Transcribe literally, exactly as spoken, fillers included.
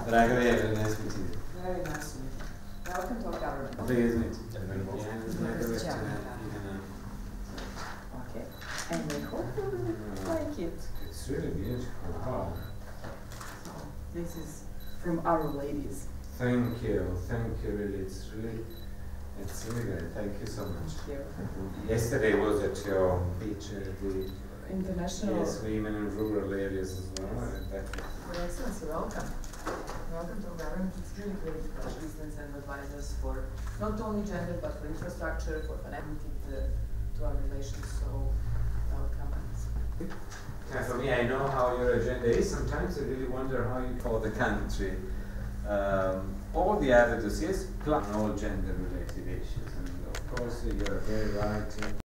Dragă de el, ne asculti. Very nice to meet you. Welcome to our government. Please meet you. Okay. And I hope you will like it. It's really beautiful. Wow. So, this is from Our Ladies. Thank you. Thank you. Really, it's really, it's really great. Thank you so much. Thank you. Yesterday was at your feature, the International. yes, women in rural areas as well. And that, Your Excellency, welcome. Welcome to our government. It's really great to have business and advisors for not only gender but for infrastructure, for connectivity to, to our relations. So, welcome. yeah, for me, I know how your agenda is. Sometimes I really wonder how you call the country. Um, all the other dossiers, plus all gender-related issues. And of course, you're very right.